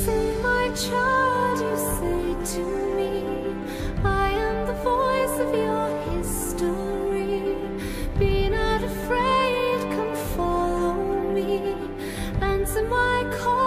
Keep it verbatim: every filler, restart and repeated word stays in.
Listen, my child, you say to me, I am the voice of your history. Be not afraid, come follow me. Answer my call.